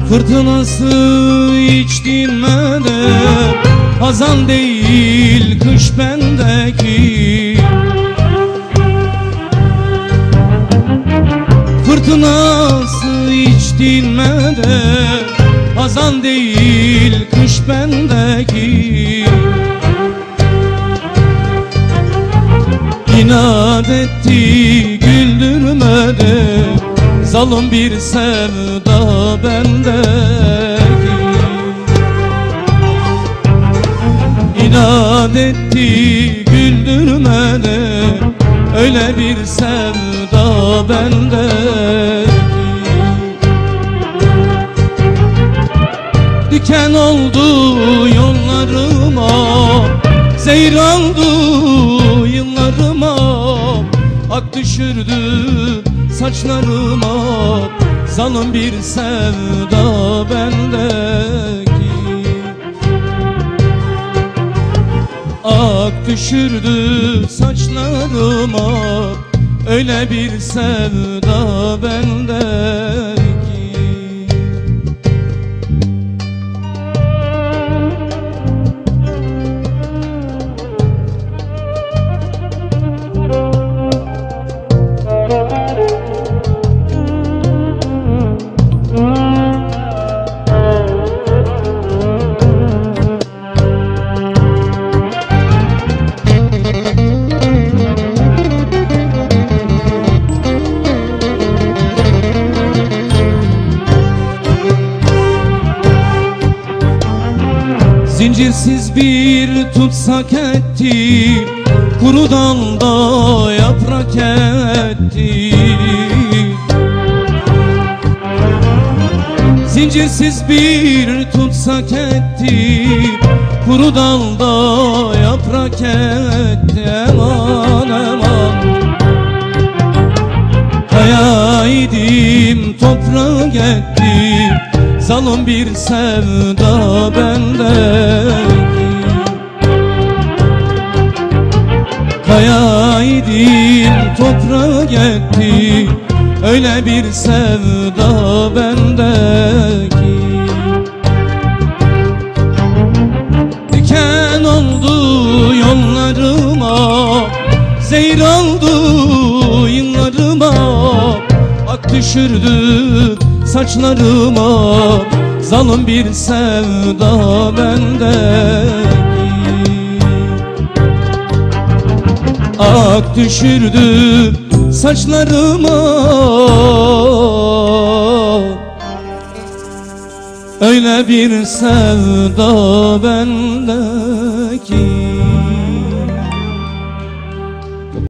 Fırtınası hiç dinmeden, hazan değil kış bendeki. Fırtınası hiç dinmeden, hazan değil kış bendeki. İnat etti güldürmedi, zalim bir sevda bendeki. İnat etti güldürmedi, öyle bir sevda bendeki. Diken oldu yollarıma, zehir oldu yıllarıma, ak düşürdü saçlarıma, zalim bir sevda bendeki. Ak düşürdü saçlarıma, öyle bir sevda bendeki. Zincirsiz bir tutsak etti, kuru dalda yaprak etti. Zincirsiz bir tutsak etti, kuru dalda yaprak etti. Aman aman, kaya idim toprağa ettim, zalim bir sevda bendeki. Kaya idim toprağa gitti, öyle bir sevda bendeki. Diken oldu yollarıma, zehir oldu yıllarıma, ak düşürdü saçlarıma, zalim bir sevda bendeki. Ak düşürdü saçlarıma, öyle bir sevda bendeki.